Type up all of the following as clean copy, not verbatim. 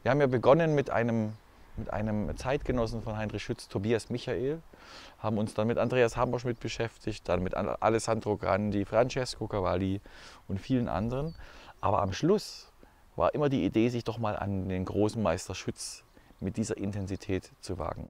Wir haben ja begonnen mit einem Zeitgenossen von Heinrich Schütz, Tobias Michael, haben uns dann mit Andreas Hammerschmidt beschäftigt, dann mit Alessandro Grandi, Francesco Cavalli und vielen anderen. Aber am Schluss war immer die Idee, sich doch mal an den großen Meister Schütz mit dieser Intensität zu wagen.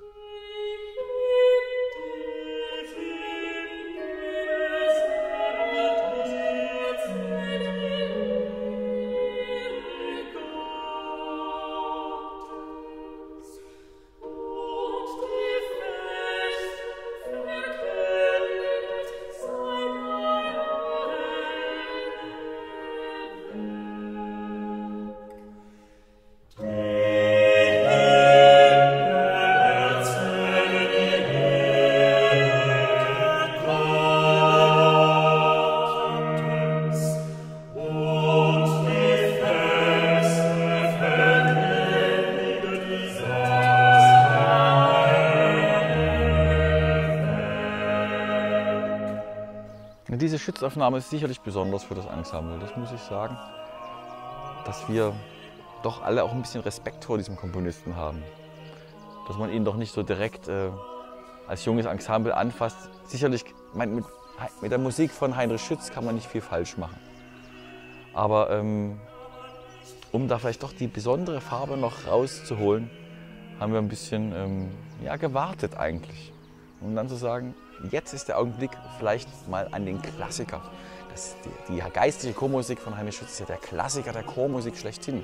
Diese Schütz-Aufnahme ist sicherlich besonders für das Ensemble, das muss ich sagen, dass wir doch alle auch ein bisschen Respekt vor diesem Komponisten haben. Dass man ihn doch nicht so direkt als junges Ensemble anfasst. Sicherlich, mit der Musik von Heinrich Schütz kann man nicht viel falsch machen. Aber um da vielleicht doch die besondere Farbe noch rauszuholen, haben wir ein bisschen gewartet eigentlich. Um dann zu sagen, jetzt ist der Augenblick vielleicht mal an den Klassiker. Die geistliche Chormusik von Heinrich Schütz ist ja der Klassiker der Chormusik schlechthin.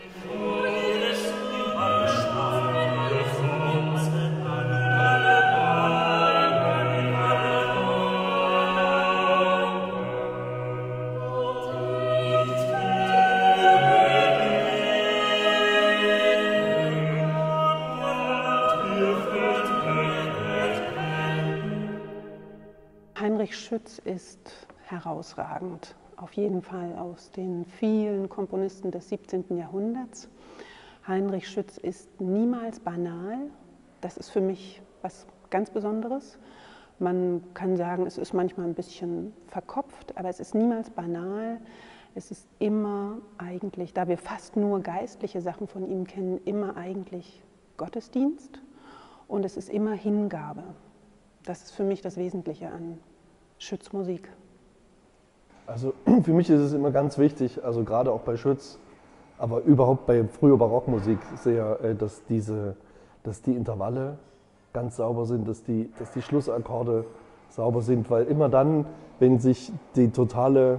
Heinrich Schütz ist herausragend, auf jeden Fall aus den vielen Komponisten des 17. Jahrhunderts. Heinrich Schütz ist niemals banal, das ist für mich was ganz Besonderes. Man kann sagen, es ist manchmal ein bisschen verkopft, aber es ist niemals banal. Es ist immer eigentlich, da wir fast nur geistliche Sachen von ihm kennen, immer eigentlich Gottesdienst und es ist immer Hingabe. Das ist für mich das Wesentliche an Schütz Musik. Also für mich ist es immer ganz wichtig, also gerade auch bei Schütz, aber überhaupt bei früher Barockmusik sehr, dass die Intervalle ganz sauber sind, dass die Schlussakkorde sauber sind, weil immer dann, wenn sich die totale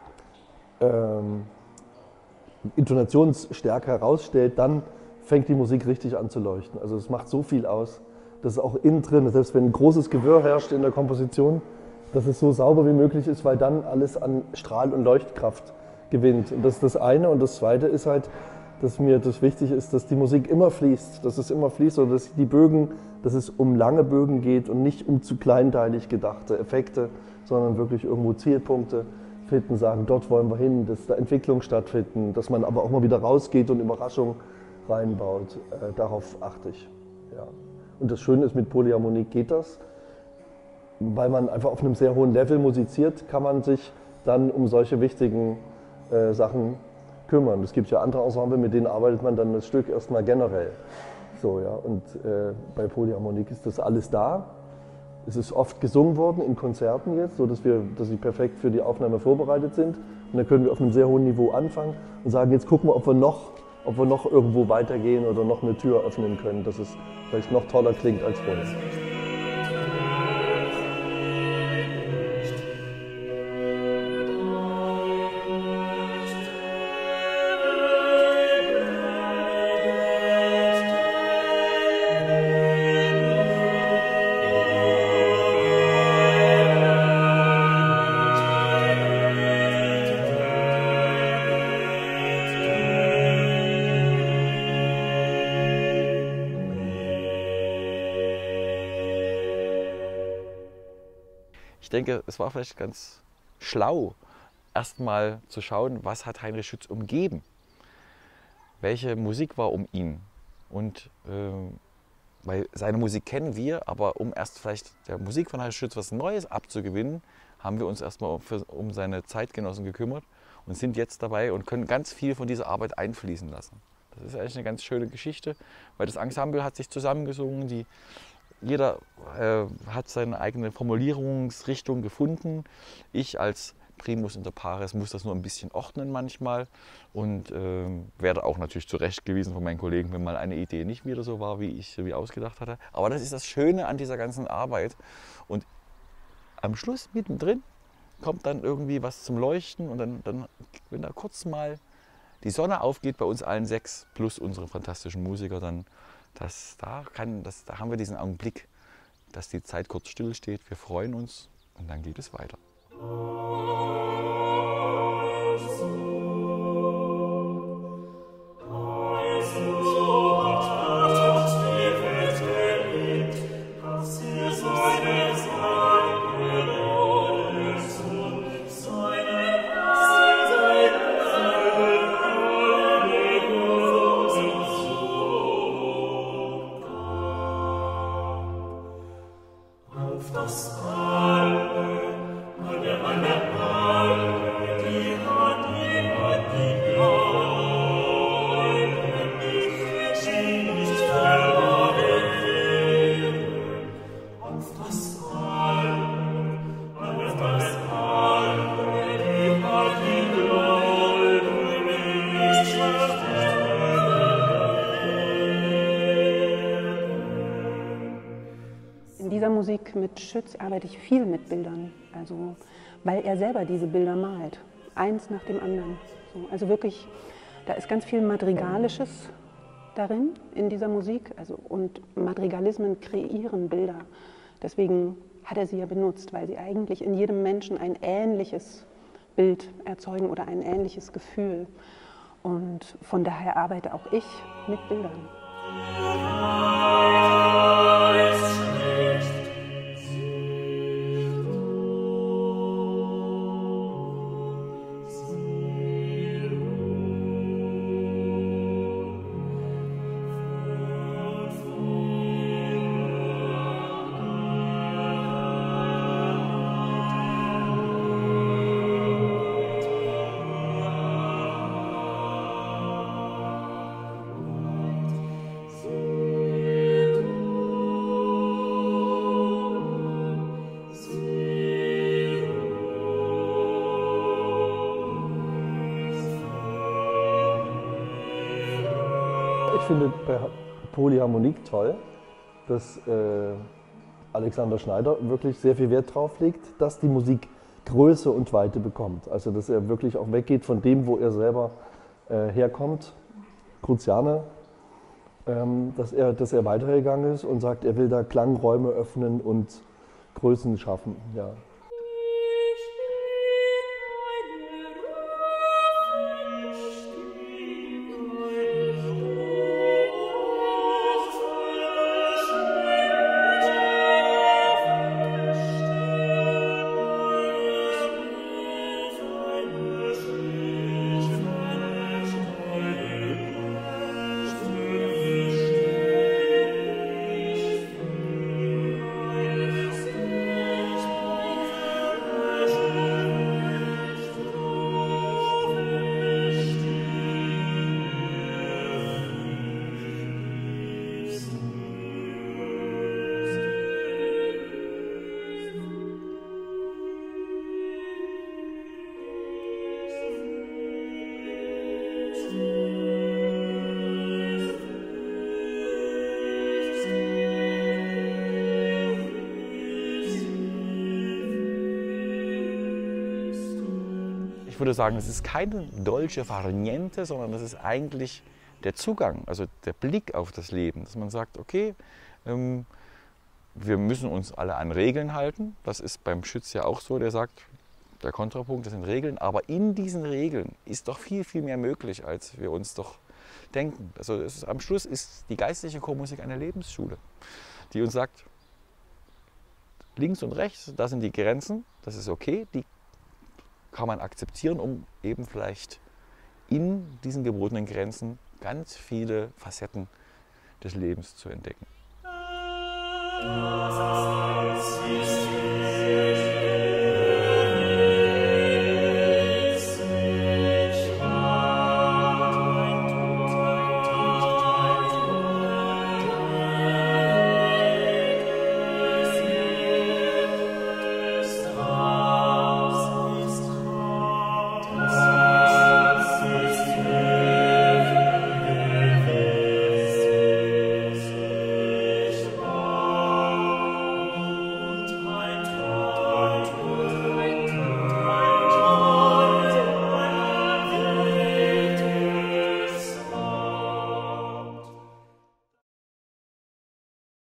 Intonationsstärke herausstellt, dann fängt die Musik richtig an zu leuchten. Also es macht so viel aus, dass auch innen drin, selbst wenn ein großes Gewirr herrscht in der Komposition, dass es so sauber wie möglich ist, weil dann alles an Strahl- und Leuchtkraft gewinnt. Und das ist das eine. Und das zweite ist halt, dass mir das wichtig ist, dass die Musik immer fließt. Dass es immer fließt oder dass die Bögen, dass es um lange Bögen geht und nicht um zu kleinteilig gedachte Effekte, sondern wirklich irgendwo Zielpunkte finden, sagen, dort wollen wir hin, dass da Entwicklung stattfinden, dass man aber auch mal wieder rausgeht und Überraschung reinbaut. Darauf achte ich. Ja. Und das Schöne ist, mit Polyharmonik geht das. Weil man einfach auf einem sehr hohen Level musiziert, kann man sich dann um solche wichtigen Sachen kümmern. Es gibt ja andere Ensemble, mit denen arbeitet man dann das Stück erstmal generell. So, ja. Und bei Polyharmonik ist das alles da. Es ist oft gesungen worden in Konzerten jetzt, so dass sie perfekt für die Aufnahme vorbereitet sind. Und dann können wir auf einem sehr hohen Niveau anfangen und sagen, jetzt gucken wir, ob wir noch irgendwo weitergehen oder noch eine Tür öffnen können, dass es vielleicht noch toller klingt als vorher. Ich denke, es war vielleicht ganz schlau, erstmal zu schauen, was hat Heinrich Schütz umgeben. Welche Musik war um ihn? Und weil seine Musik kennen wir, aber um erst vielleicht der Musik von Heinrich Schütz was Neues abzugewinnen, haben wir uns erstmal um seine Zeitgenossen gekümmert und sind jetzt dabei und können ganz viel von dieser Arbeit einfließen lassen. Das ist eigentlich eine ganz schöne Geschichte, weil das Ensemble hat sich zusammengesungen, jeder hat seine eigene Formulierungsrichtung gefunden. Ich als Primus inter pares muss das nur ein bisschen ordnen manchmal und werde auch natürlich zurechtgewiesen von meinen Kollegen, wenn mal eine Idee nicht wieder so war, wie ich sie ausgedacht hatte. Aber das ist das Schöne an dieser ganzen Arbeit. Und am Schluss, mittendrin, kommt dann irgendwie was zum Leuchten und dann wenn da kurz mal die Sonne aufgeht bei uns allen 6 plus unsere fantastischen Musiker, dann da haben wir diesen Augenblick, dass die Zeit kurz stillsteht, wir freuen uns und dann geht es weiter. Mit Schütz arbeite ich viel mit Bildern, also, weil er selber diese Bilder malt, eins nach dem anderen. So, also wirklich, da ist ganz viel Madrigalisches darin, in dieser Musik, also, und Madrigalismen kreieren Bilder. Deswegen hat er sie ja benutzt, weil sie eigentlich in jedem Menschen ein ähnliches Bild erzeugen oder ein ähnliches Gefühl. Und von daher arbeite auch ich mit Bildern. Ich finde bei Polyharmonik toll, dass Alexander Schneider wirklich sehr viel Wert drauf legt, dass die Musik Größe und Weite bekommt. Also dass er wirklich auch weggeht von dem, wo er selber herkommt, Cruziane, dass er weitergegangen ist und sagt, er will da Klangräume öffnen und Größen schaffen. Ja. Ich würde sagen, es ist keine dolce far niente, sondern es ist eigentlich der Zugang, also der Blick auf das Leben. Dass man sagt, okay, wir müssen uns alle an Regeln halten. Das ist beim Schütz ja auch so, der sagt, der Kontrapunkt, das sind Regeln. Aber in diesen Regeln ist doch viel, viel mehr möglich, als wir uns doch denken. Also am Schluss ist die geistliche Chormusik eine Lebensschule, die uns sagt, links und rechts, da sind die Grenzen, das ist okay, die kann man akzeptieren, um eben vielleicht in diesen gebotenen Grenzen ganz viele Facetten des Lebens zu entdecken. Das ist